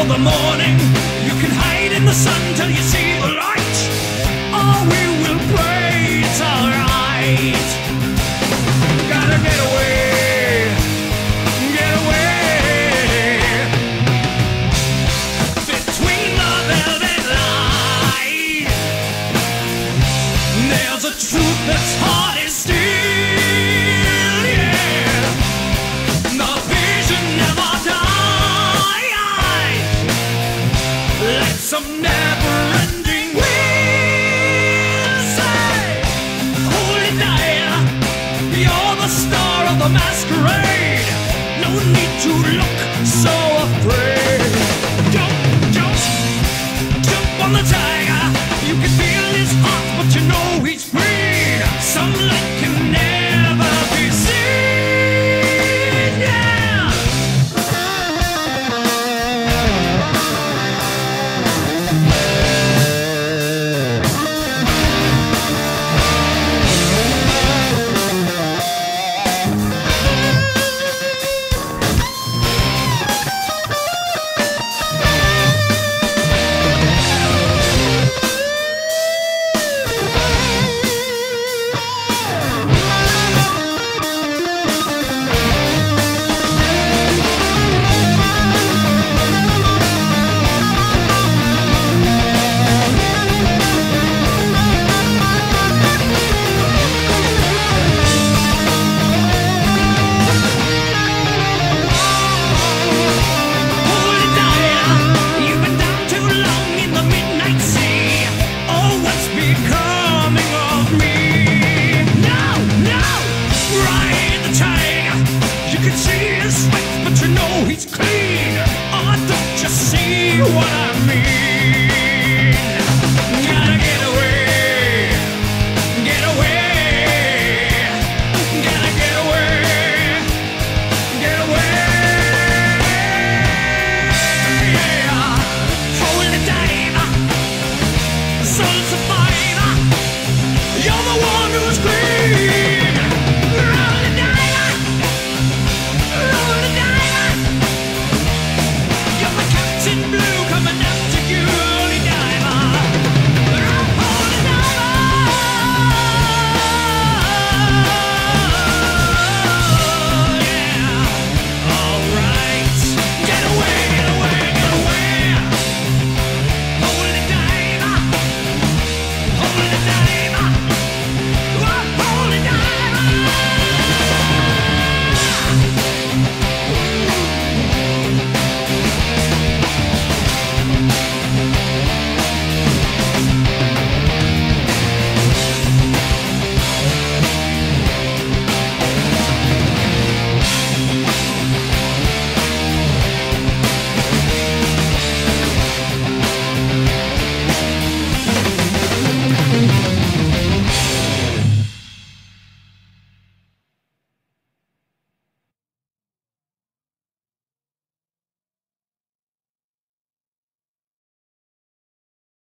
for the morning. You can hide in the sun till you see the light. Oh, we will pray it's alright. Gotta get away, get away. Between the velvet line, there's a truth that's hard as steel, yeah. The vision never dies, like some never-ending wheel. Say, hold it there, you're the star of the masquerade. No need to look so afraid. Jump, jump, jump on the tiger. You can feel his heart, but you know he